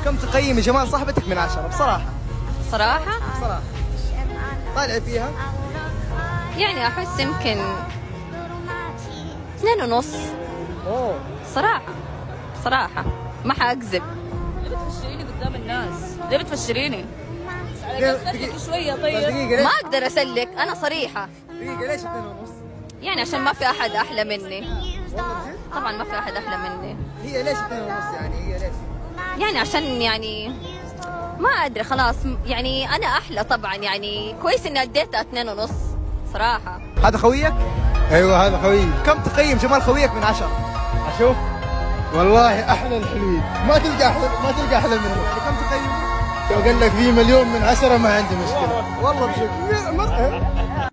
كم تقيم جمال صاحبتك من 10 بصراحة؟ صراحة؟ بصراحة طالع فيها؟ يعني أحس يمكن 2.5. اوه صراحة صراحة ما حأكذب. ليه بتفشريني قدام الناس؟ ليه بتفشريني؟ دقيقة شوية طيب. دقيقة ما أقدر أسلك، أنا صريحة. دقيقة ليش 2.5؟ يعني عشان ما في أحد أحلى مني. والله بجد؟ طبعا ما في أحد أحلى مني. هي ليش 2.5 يعني هي ليش؟ يعني عشان يعني ما أدري خلاص، يعني أنا أحلى طبعا، يعني كويس إني أديتها 2.5 صراحة. هذا خويك؟ ايوه هذا خوي. كم تقيم جمال خويك من 10؟ اشوف والله احلى الحلوين، ما تلقى احلى منه. يعني كم تقيم؟ لو قال لك في 1,000,000 من 10 ما عندي مشكلة. والله بجد